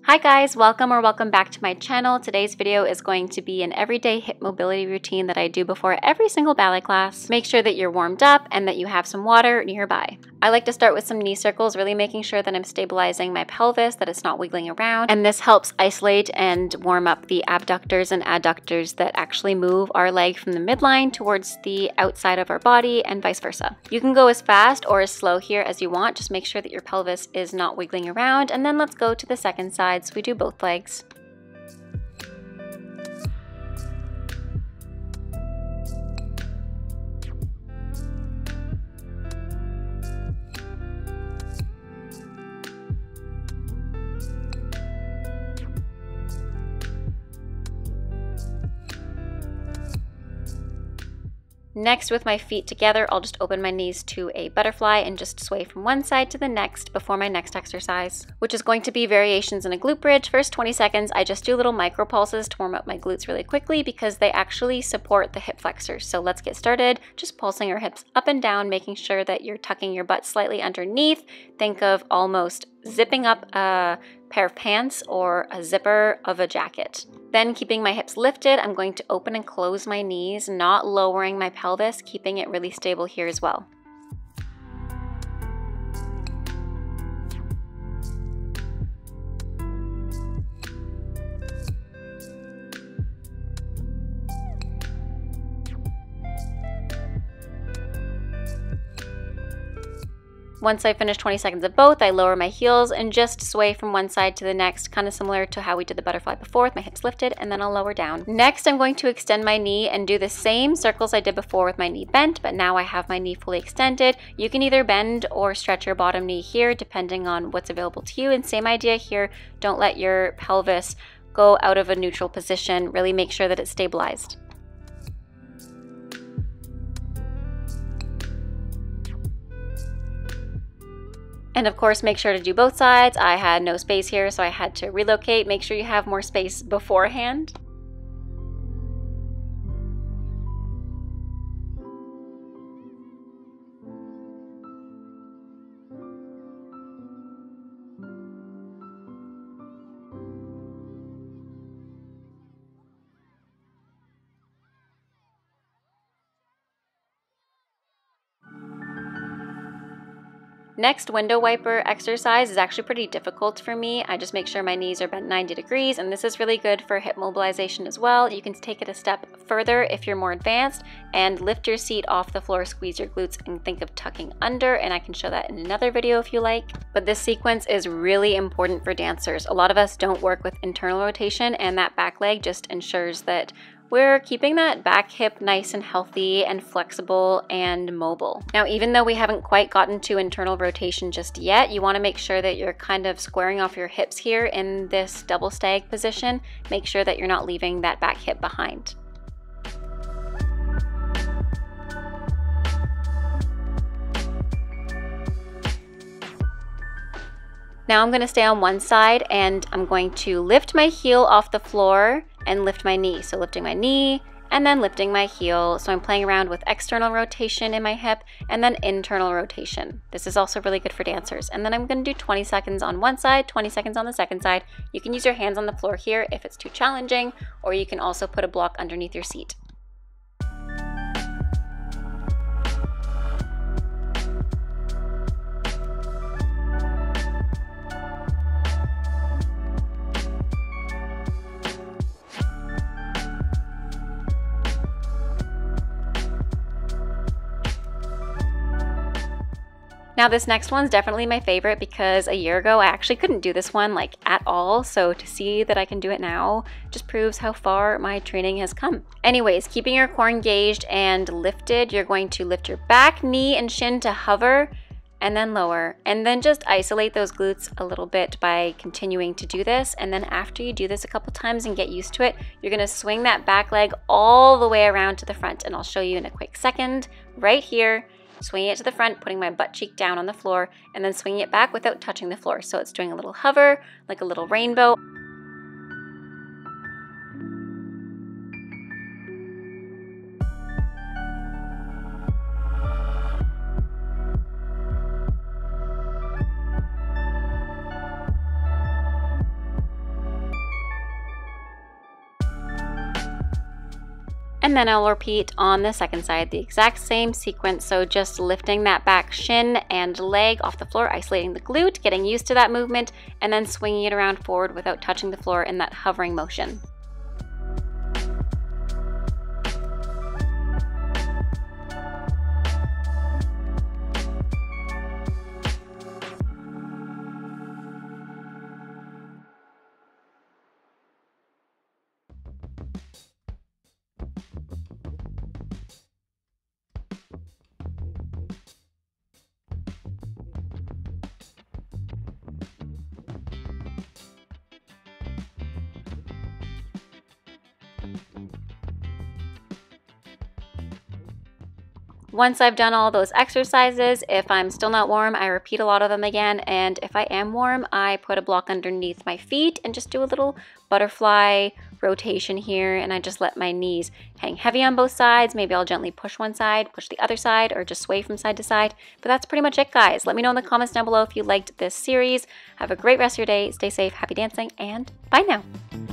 Hi guys, welcome back to my channel. Today's video is going to be an everyday hip mobility routine that I do before every single ballet class. Make sure that you're warmed up and that you have some water nearby. I like to start with some knee circles, really making sure that I'm stabilizing my pelvis, that it's not wiggling around. And this helps isolate and warm up the abductors and adductors that actually move our leg from the midline towards the outside of our body and vice versa. You can go as fast or as slow here as you want. Just make sure that your pelvis is not wiggling around. And then let's go to the second side. So we do both legs. Next, with my feet together, I'll just open my knees to a butterfly and just sway from one side to the next before my next exercise, which is going to be variations in a glute bridge. First 20 seconds, I just do little micro pulses to warm up my glutes really quickly because they actually support the hip flexors. So let's get started. Just pulsing our hips up and down, making sure that you're tucking your butt slightly underneath. Think of almost zipping up a pair of pants or a zipper of a jacket. Then, keeping my hips lifted, I'm going to open and close my knees, not lowering my pelvis, keeping it really stable here as well. Once I finish 20 seconds of both, I lower my heels and just sway from one side to the next, kind of similar to how we did the butterfly before with my hips lifted, and then I'll lower down. Next, I'm going to extend my knee and do the same circles I did before with my knee bent, but now I have my knee fully extended. You can either bend or stretch your bottom knee here, depending on what's available to you. And same idea here, don't let your pelvis go out of a neutral position. Really make sure that it's stabilized. And of course, make sure to do both sides. I had no space here, so I had to relocate. Make sure you have more space beforehand. Next, window wiper exercise is actually pretty difficult for me. I just make sure my knees are bent 90 degrees, and this is really good for hip mobilization as well. You can take it a step further if you're more advanced and lift your seat off the floor, squeeze your glutes, and think of tucking under, and I can show that in another video if you like. But this sequence is really important for dancers. A lot of us don't work with internal rotation, and that back leg just ensures that we're keeping that back hip nice and healthy and flexible and mobile. Now, even though we haven't quite gotten to internal rotation just yet, you want to make sure that you're kind of squaring off your hips here in this double stag position. Make sure that you're not leaving that back hip behind. Now I'm going to stay on one side and I'm going to lift my heel off the floor and lift my knee. So lifting my knee and then lifting my heel. So I'm playing around with external rotation in my hip and then internal rotation. This is also really good for dancers. And then I'm going to do 20 seconds on one side, 20 seconds on the second side. You can use your hands on the floor here if it's too challenging, or you can also put a block underneath your seat. Now this next one's definitely my favorite because a year ago I actually couldn't do this one like at all, so to see that I can do it now just proves how far my training has come. Anyways, keeping your core engaged and lifted, you're going to lift your back, knee, and shin to hover and then lower, and then just isolate those glutes a little bit by continuing to do this. And then after you do this a couple times and get used to it, you're gonna swing that back leg all the way around to the front, and I'll show you in a quick second right here. Swinging it to the front, putting my butt cheek down on the floor, and then swinging it back without touching the floor. So it's doing a little hover, like a little rainbow. And then I'll repeat on the second side, the exact same sequence. So just lifting that back shin and leg off the floor, isolating the glute, getting used to that movement, and then swinging it around forward without touching the floor in that hovering motion. Once I've done all those exercises, if I'm still not warm, I repeat a lot of them again, and if I am warm, I put a block underneath my feet and just do a little butterfly rotation here, and I just let my knees hang heavy on both sides. Maybe I'll gently push one side, push the other side, or just sway from side to side. But that's pretty much it, guys. Let me know in the comments down below if you liked this series. Have a great rest of your day. Stay safe, happy dancing, and bye now.